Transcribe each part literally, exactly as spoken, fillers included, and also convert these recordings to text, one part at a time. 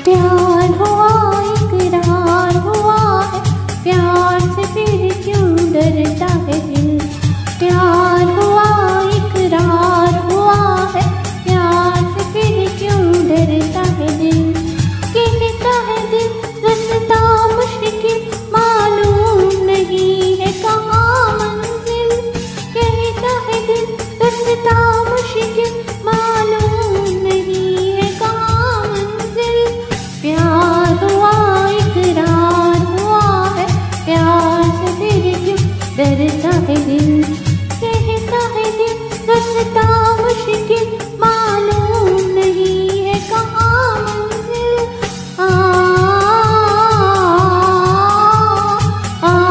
प्यार हुआ इकरार हुआ है, प्यार से फिर क्यों डरता है दिल। प्यार हुआ इकरार हुआ है, प्यार से फिर क्यों डरता है दिल। कहता है दिल रास्ता मुश्किल, मालूम नहीं है कहाँ मंजिल। कहता है दिल रास्ता मुश्किल, मालूम नहीं है कहाँ मंजिल। प्यार हुआ इकरार हुआ है, प्यार से फिर क्यों डरता है दिल। कहता है दिल रास्ता मुश्किल, मालूम नहीं है कहाँ मंजिल। आ, आ, आ,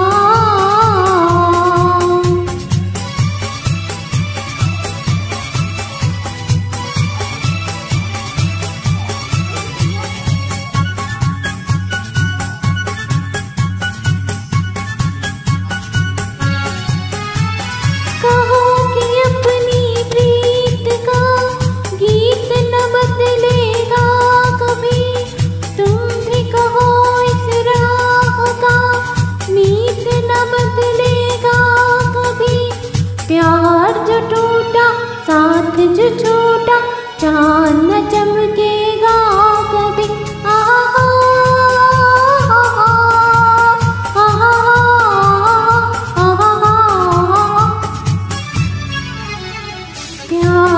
कहो कि अपनी प्रीत का गीत न बदलेगा कभी। तुम भी कहो इस राह का मीत न बदलेगा कभी। प्यार जो टूटा साथ जो छूटा, चांद न चमकेगा कभी। आहा, आहा, आहा, आहा, आहा, प्यार